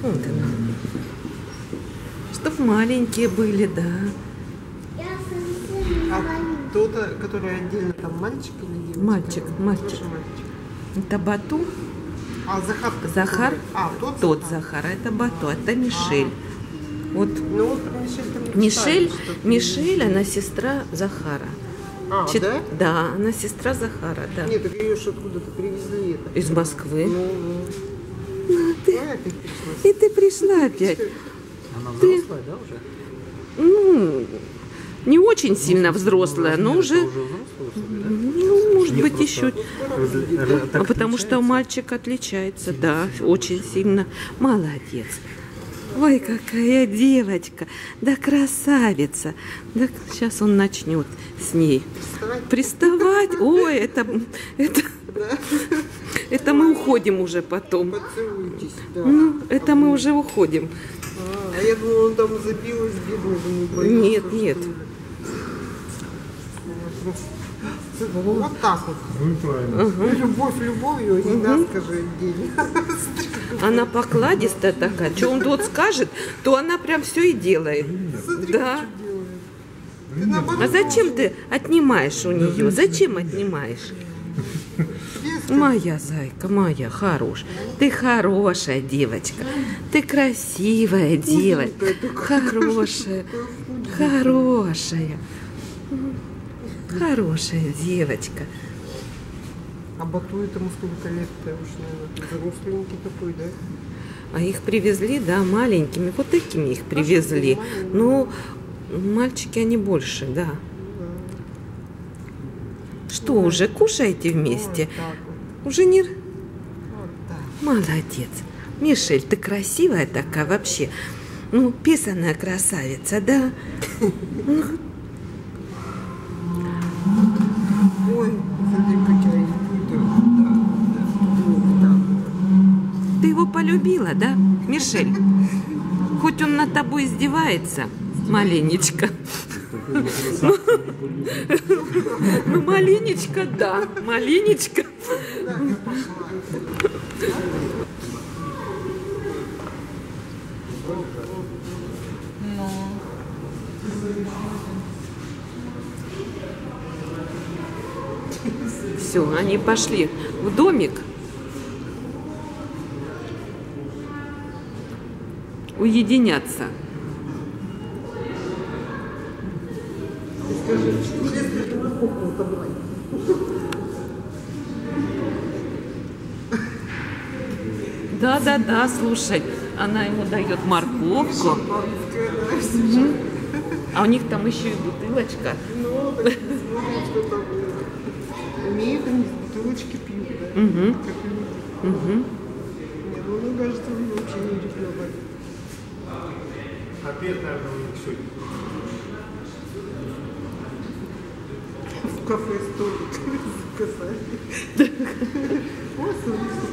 Вот она. Чтоб маленькие были, да. А тот, который отдельно, там мальчик или девочка? Мальчик. Мальчик. Это Бату. А Захар? Захар. Тот Захар. Это Бату. Это Мишель. Вот. Ну, вот Мишель, она сестра Захара. Да? Да, она сестра Захара, да. Нет, так ее же откуда-то привезли. Из Москвы. Ну, И ты пришла опять. Она взрослая, да, уже? Ну, не очень сильно взрослая, но уже, ну, может быть, еще. А потому что мальчик отличается, да, очень сильно. Молодец. Ой, какая девочка, да красавица. Да сейчас он начнет с ней приставать. Ой, это мы уходим уже потом. Поцелуйтесь, да. Ну, это мы уже уходим. А я думала, он там забилась, бедный. Нет. Вот так вот. Ну, правильно. Любовь любовью, не даст, скажи, день. Она покладистая такая. Что он тут скажет, то она прям все и делает. Да. А зачем ты отнимаешь у нее? Зачем отнимаешь? Моя зайка, моя хорошая. Ты хорошая девочка. Ты красивая девочка. Хорошая. Хорошая девочка. А Бату этому сколько лет-то уж, наверное, взросленький такой, да? А их привезли, да, маленькими. Вот такими их привезли. Ну, мальчики, они больше, да. Что, уже кушаете вместе? Уже не... Молодец. Мишель, ты красивая такая вообще. Ну, писаная красавица, да? Ой, смотри, какая Ты его полюбила, да, Мишель? Хоть он над тобой издевается, маленечко. Ну, маленечко, да, маленечко. Все, они пошли в домик. Уединяться. Да, слушай, она ему дает морковку. А у них там еще и бутылочка. Ну, так смотрим, что там умеют они с бутылочки пьют, да? Нет, ну, мне кажется, он вообще не ребенок. Обед, наверное, у них сегодня. В кафе столик заказали.